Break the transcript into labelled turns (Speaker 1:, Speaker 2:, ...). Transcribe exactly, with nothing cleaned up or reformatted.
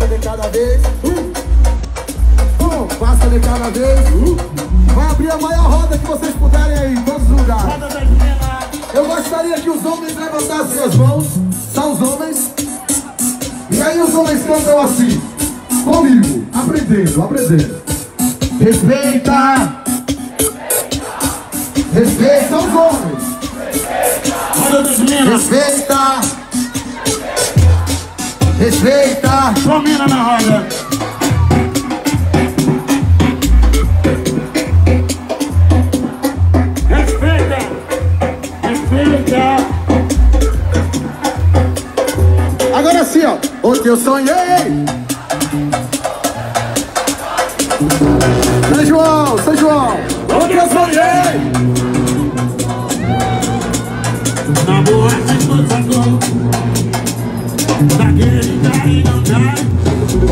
Speaker 1: passa de cada vez. Uh. Um, passa de cada vez. Uh. Vai abrir a maior roda que vocês puderem aí, em todos os lugares. Eu gostaria que os homens levantassem as mãos, são os homens. E aí os homens cantam assim, comigo, aprendendo, aprendendo. Respeita! Respeita os homens! Respeita! Respeita!
Speaker 2: Domina na roda! Respeita! Respeita!
Speaker 1: Agora assim, ó! O que eu sonhei! São João! São João! O que eu sonhei!
Speaker 2: Na boate do Sacão, daquele cai não cai.